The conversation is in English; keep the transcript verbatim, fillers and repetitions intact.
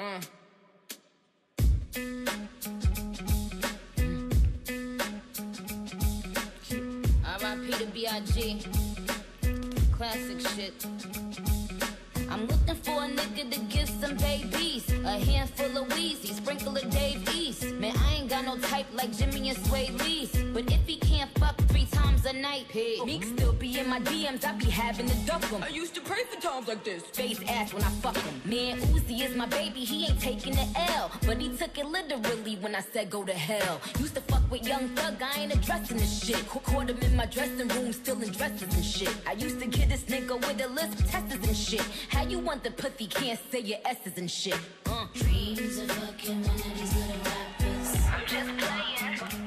Uh. R I P to B I G Classic shit. I'm looking for a nigga to give some babies, a handful of Weezy, sprinkle of Dave East. Man, I ain't got no type like Jimmy and Sway Lee's, but if he can't fuck three times a night, hey, Meek still be in my D Ms, I be having to duck him. I used to pray for times like this. Face ass when I fuck him. Man, Uzi is my baby, he ain't taking the L, but he took it literally when I said go to hell. Used to fuck with Young Thug, I ain't addressing this shit. Caught him in my dressing room, still in dresses and shit. I used to get this nigga with a list of testers and shit. How you want the pussy, can't say your S's and shit. Uh. Dreams of fucking one of these little rappers. I'm just playing.